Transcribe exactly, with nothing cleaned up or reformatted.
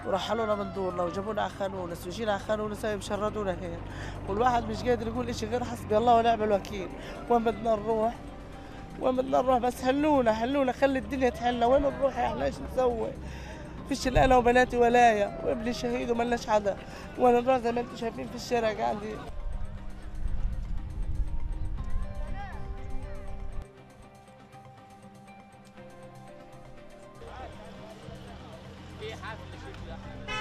ورحلونا من دورنا وجابونا على خانونس وجينا على خانونس هاي مشردونا هين، والواحد مش قادر يقول إشي غير حسبي الله ونعم الوكيل. وين بدنا نروح؟ وين بدنا نروح؟ بس حلونا حلونا، خلي الدنيا تحلنا. وين نروح يا احنا؟ ايش نسوي؟ فيش الا انا وبناتي ولايا وابني شهيد وملناش حدا. وين نروح؟ زي ما انتم شايفين في الشارع قاعدين. في حفل شكله